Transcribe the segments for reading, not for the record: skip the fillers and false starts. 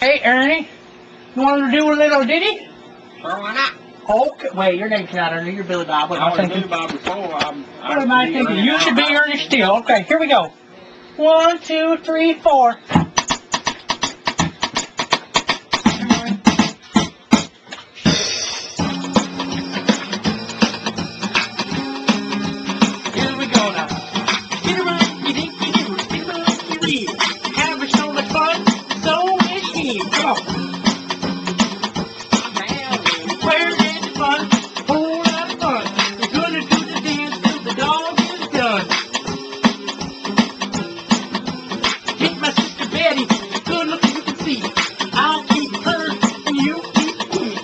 Hey, Ernie, you want to do a little ditty? Well, why not? Okay, wait, your name's not Ernie, you're Billy Bob. What am I thinking? Billy Bob before. What am I thinking? You should be Ernie still. Okay, here we go. 1, 2, 3, 4. Here we go now. Get around, you think you do. Get around, you leave. Having so much fun, so is he. Come on. Where's the fun? Whole lot of fun. We're gonna do the dance till the dog is done. Get my sister Betty, good looking you can see. I'll keep her and you keep me.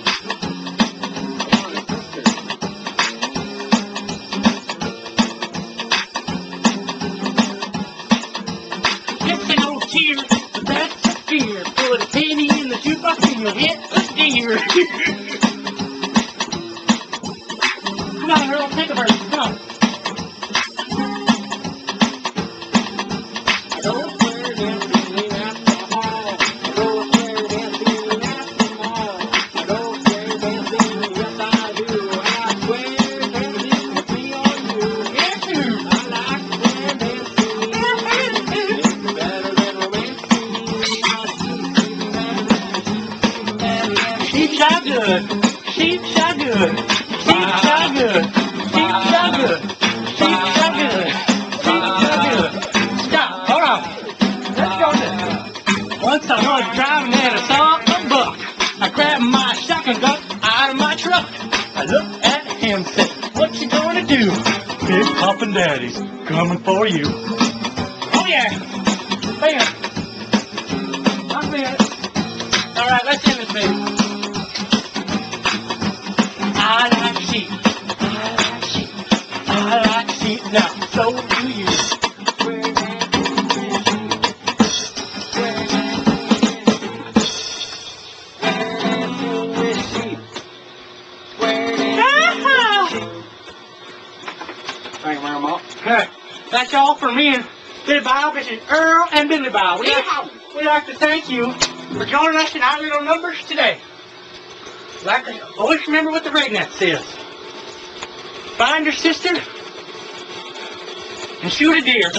Just an old tear, but that's a fear. Put a penny in the jukebox and you'll hit a deer. Come on, Earl, take a verse. Come on. I don't swear dancing at the hall. I don't swear dancing at the mall. I don't swear dancing, yes I do. I swear dancing with me on you. Yes, sir. I like swear dancing. It's better than romancing. Sheep shot good. Sheep shot good. Sheep shot good. Sheep shot good. Sheep shot good. Sheep shot good. Stop. Hold on. Let's go this. Once I was driving and I saw a buck. I grabbed my shotgun gun out of my truck. I looked at him and said, what you gonna do? Big Poppin' Daddy's coming for you. Oh yeah. Bam. I'm in. Alright, let's end this baby. I like sheep. I like sheep. I like sheep. Now, so do you. Thank you very much. That's all for me and Billy Bob. This is Earl and Billy Bob. We'd like to thank you for joining us in our little numbers today. Like, always remember what the redneck says. Find your sister and shoot a deer.